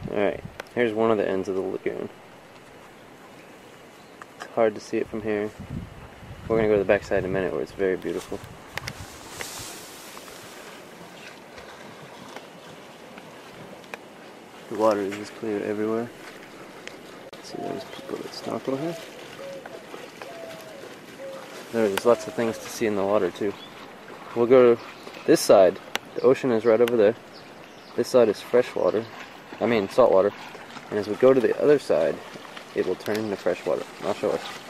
Alright, here's one of the ends of the lagoon. It's hard to see it from here. We're going to go to the backside in a minute where it's very beautiful. The water is just clear everywhere. See, there's people that snorkel here. There's lots of things to see in the water too. We'll go to this side. The ocean is right over there. This side is fresh water. I mean salt water. And as we go to the other side, it will turn into fresh water. I'll show us.